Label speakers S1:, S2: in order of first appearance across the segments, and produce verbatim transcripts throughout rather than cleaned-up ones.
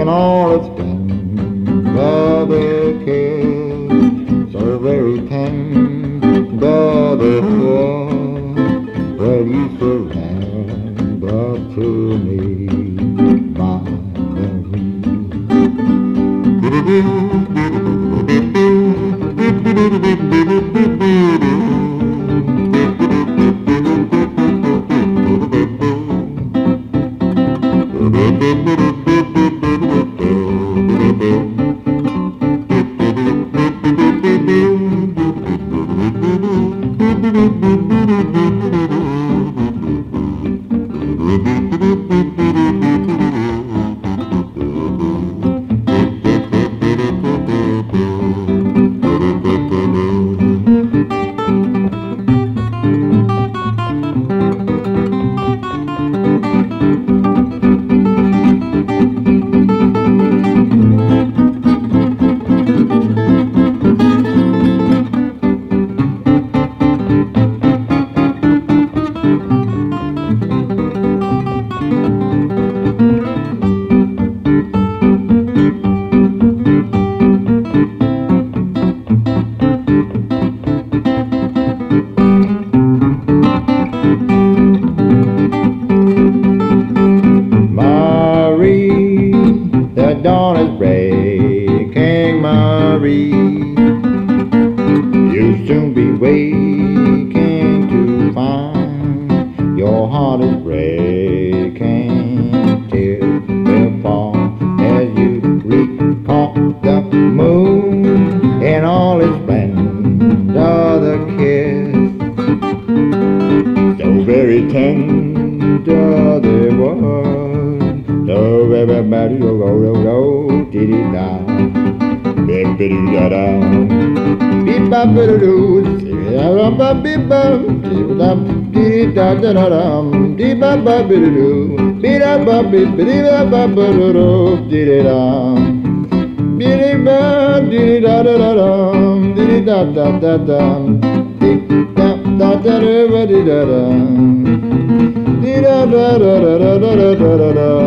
S1: and all its tender the kiss, so very tender the kiss, when you surrender to me, my dawn is breaking, Marie. You'll soon be waking to find your heart is breaking. Tears will fall as you recall the moon in all its splendor, the kiss so very tender there was. So everybody go go go go diddy da, bippity da da, beep bop doo doo, da ba beep bop, diddy da da da da, dee ba ba doo doo, beep da ba beep diddy da ba ba doo doo, diddy da, diddy ba diddy da da da da, diddy da da da da, dee da da da da da da da. Da da da da da da da da da da.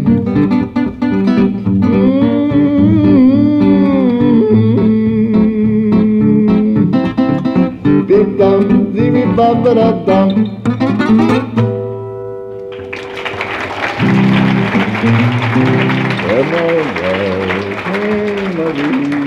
S1: Big dum, zibby ba ba da dum. When I was